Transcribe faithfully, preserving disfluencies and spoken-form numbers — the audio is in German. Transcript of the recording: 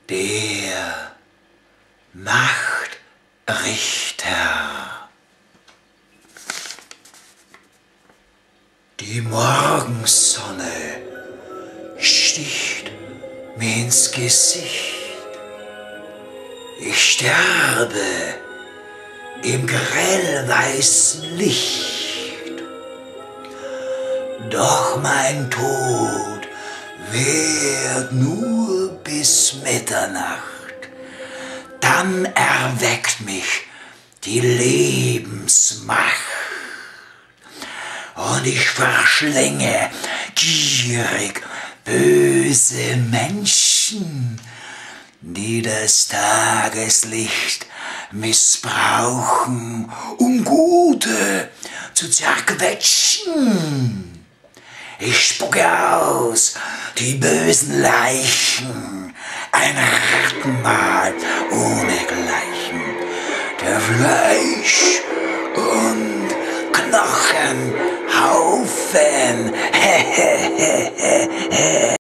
Der Nachtrichter. Die Morgensonne sticht mir ins Gesicht. Ich sterbe im grellweißen Licht. Doch mein Tod währt nur bis Mitternacht. Dann erweckt mich die Lebensmacht. Und ich verschlinge gierig böse Menschen, die das Tageslicht missbrauchen, um Gute zu zerquetschen. Ich spucke aus die bösen Leichen, ein Rattenmahl ohnegleichen, der Fleisch und Knochenhaufen.